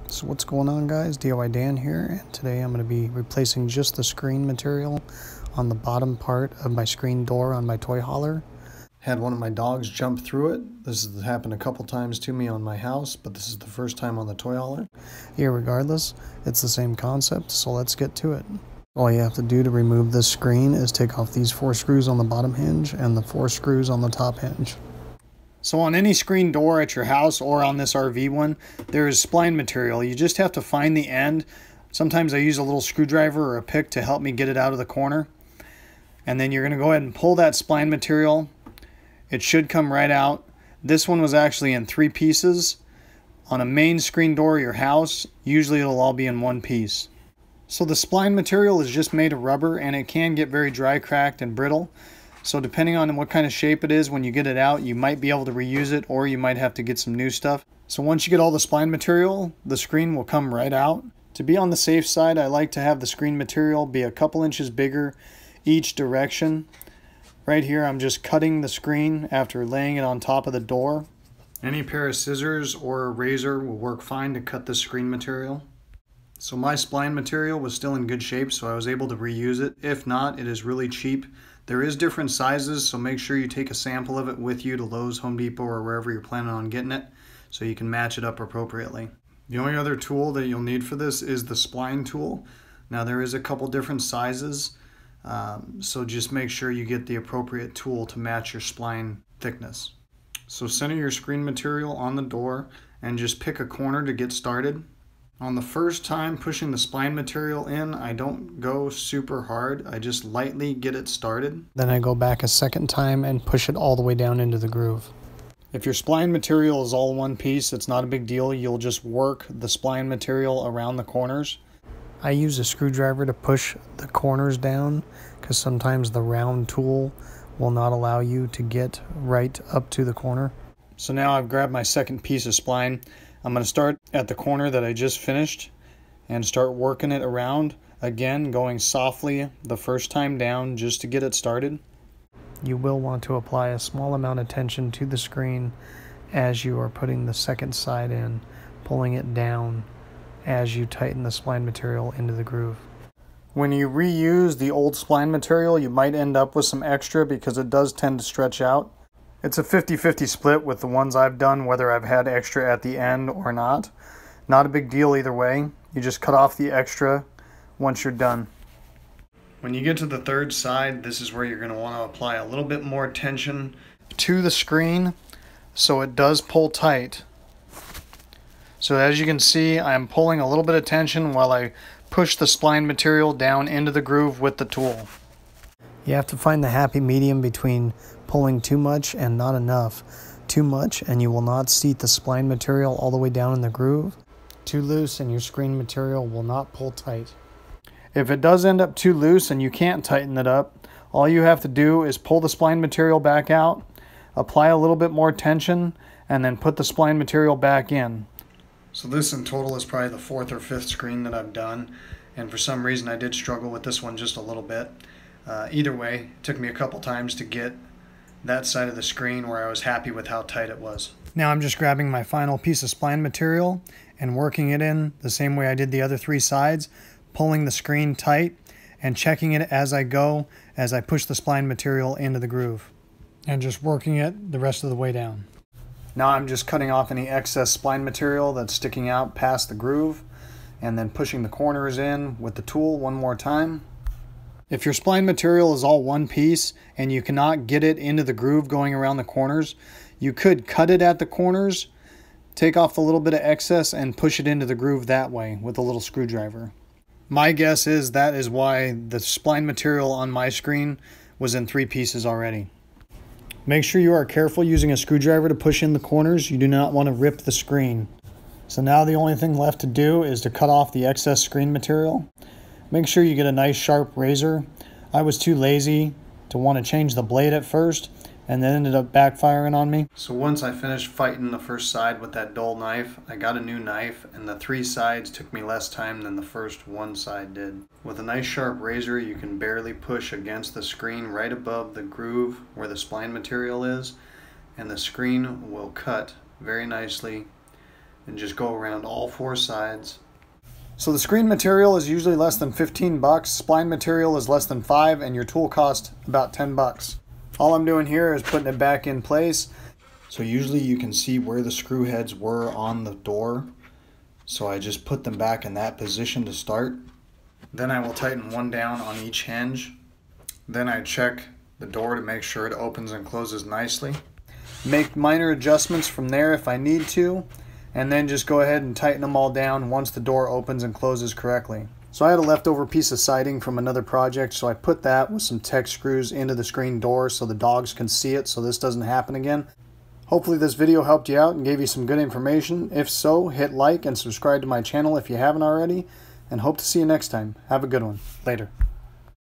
So what's going on, guys? DIY Dan here, and today I'm going to be replacing just the screen material on the bottom part of my screen door on my toy hauler. Had one of my dogs jump through it. This has happened a couple times to me on my house, but this is the first time on the toy hauler. Irregardless, it's the same concept, so let's get to it. All you have to do to remove this screen is take off these 4 screws on the bottom hinge and the 4 screws on the top hinge. So on any screen door at your house or on this RV one, there is spline material. You just have to find the end. Sometimes I use a little screwdriver or a pick to help me get it out of the corner. And then you're going to go ahead and pull that spline material. It should come right out. This one was actually in 3 pieces. On a main screen door of your house, usually it'll all be in 1 piece. So the spline material is just made of rubber, and it can get very dry, cracked, and brittle. So depending on what kind of shape it is when you get it out, you might be able to reuse it, or you might have to get some new stuff. So once you get all the spline material, the screen will come right out. To be on the safe side, I like to have the screen material be a couple inches bigger each direction. Right here, I'm just cutting the screen after laying it on top of the door. Any pair of scissors or a razor will work fine to cut the screen material. So my spline material was still in good shape, so I was able to reuse it. If not, it is really cheap. There is different sizes, so make sure you take a sample of it with you to Lowe's, Home Depot, or wherever you're planning on getting it so you can match it up appropriately. The only other tool that you'll need for this is the spline tool. Now there is a couple different sizes, so just make sure you get the appropriate tool to match your spline thickness. So center your screen material on the door and just pick a corner to get started. On the first time pushing the spline material in, I don't go super hard. I just lightly get it started. Then I go back a second time and push it all the way down into the groove. If your spline material is all one piece, it's not a big deal. You'll just work the spline material around the corners. I use a screwdriver to push the corners down because sometimes the round tool will not allow you to get right up to the corner. So now I've grabbed my second piece of spline. I'm going to start at the corner that I just finished and start working it around, again going softly the first time down just to get it started. You will want to apply a small amount of tension to the screen as you are putting the second side in, pulling it down as you tighten the spline material into the groove. When you reuse the old spline material, you might end up with some extra because it does tend to stretch out. It's a 50-50 split with the ones I've done, whether I've had extra at the end or not. Not a big deal either way. You just cut off the extra once you're done. When you get to the third side, this is where you're going to want to apply a little bit more tension to the screen so it does pull tight. So as you can see, I'm pulling a little bit of tension while I push the spline material down into the groove with the tool. You have to find the happy medium between pulling too much and not enough. Too much and you will not seat the spline material all the way down in the groove. Too loose and your screen material will not pull tight. If it does end up too loose and you can't tighten it up, all you have to do is pull the spline material back out, apply a little bit more tension, and then put the spline material back in. So this in total is probably the 4th or 5th screen that I've done, and for some reason I did struggle with this one just a little bit. Either way, it took me a couple times to get that side of the screen where I was happy with how tight it was. Now I'm just grabbing my final piece of spline material and working it in the same way I did the other 3 sides, pulling the screen tight and checking it as I go as I push the spline material into the groove and just working it the rest of the way down. Now I'm just cutting off any excess spline material that's sticking out past the groove and then pushing the corners in with the tool one more time. If your spline material is all one piece and you cannot get it into the groove going around the corners, you could cut it at the corners, take off a little bit of excess and push it into the groove that way with a little screwdriver. My guess is that is why the spline material on my screen was in 3 pieces already. Make sure you are careful using a screwdriver to push in the corners. You do not want to rip the screen. So now the only thing left to do is to cut off the excess screen material. Make sure you get a nice sharp razor. I was too lazy to want to change the blade at first and then ended up backfiring on me. So once I finished fighting the first side with that dull knife, I got a new knife and the 3 sides took me less time than the first 1 side did. With a nice sharp razor, you can barely push against the screen right above the groove where the spline material is, and the screen will cut very nicely and just go around all 4 sides. So the screen material is usually less than 15 bucks, spline material is less than 5, and your tool cost about 10 bucks. All I'm doing here is putting it back in place. So usually you can see where the screw heads were on the door. So I just put them back in that position to start. Then I will tighten one down on each hinge. Then I check the door to make sure it opens and closes nicely. Make minor adjustments from there if I need to, and then just go ahead and tighten them all down once the door opens and closes correctly. So I had a leftover piece of siding from another project, so I put that with some Tek screws into the screen door so the dogs can see it so this doesn't happen again. Hopefully this video helped you out and gave you some good information. If so, hit like and subscribe to my channel if you haven't already, and hope to see you next time. Have a good one. Later.